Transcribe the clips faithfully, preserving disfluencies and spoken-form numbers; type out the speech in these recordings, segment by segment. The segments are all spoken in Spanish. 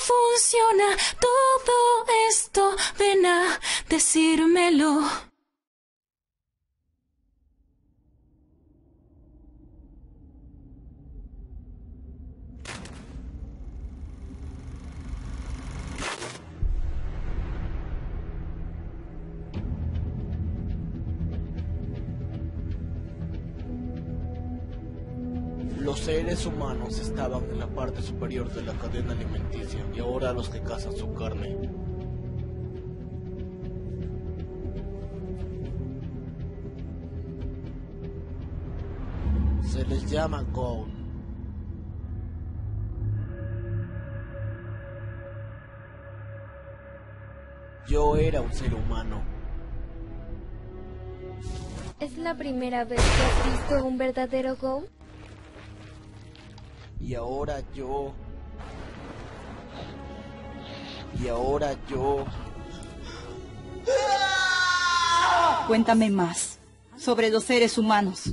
funciona todo esto? Ven a decírmelo. Los seres humanos estaban en la parte superior de la cadena alimenticia y ahora los que cazan su carne. Se les llama Ghoul. Yo era un ser humano. ¿Es la primera vez que has visto un verdadero Ghoul? Y ahora yo... Y ahora yo... Cuéntame más sobre los seres humanos.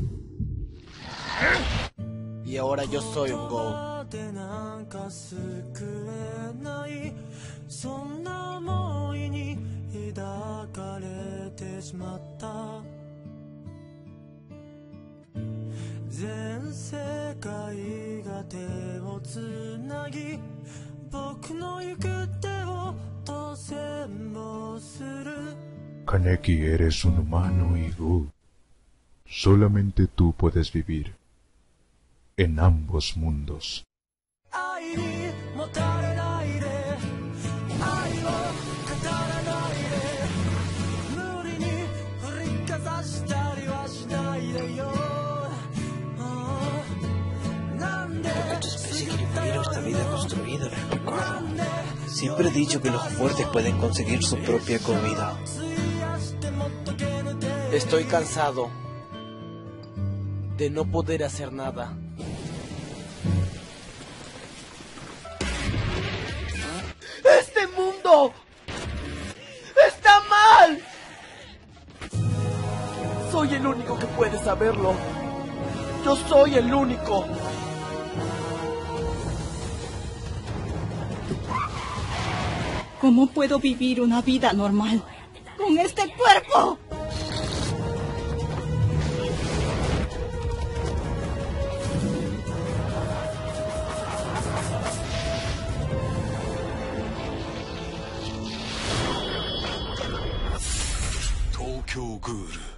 Y ahora yo soy un Ghoul. Kaneki, eres un humano y Ghoul. Solamente tú puedes vivir en ambos mundos. Tu especie quiere vivir esta vida construida en el pecado. Siempre he dicho que los fuertes pueden conseguir su propia comida. Estoy cansado de no poder hacer nada. ¡Este mundo está mal! Soy el único que puede saberlo. Yo soy el único. ¿Cómo puedo vivir una vida normal con este cuerpo? Tokyo Ghoul.